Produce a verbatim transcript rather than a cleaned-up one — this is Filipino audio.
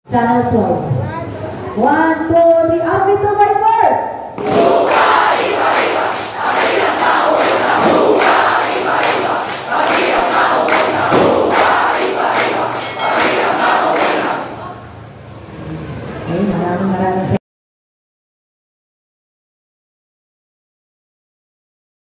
Channel twelve. One, two, three, outfit survivor! Buka, iba-iba, kami ang mauna. Buka, iba-iba, kami ang mauna. Buka, iba-iba, kami ang mauna. Okay, maraming maraming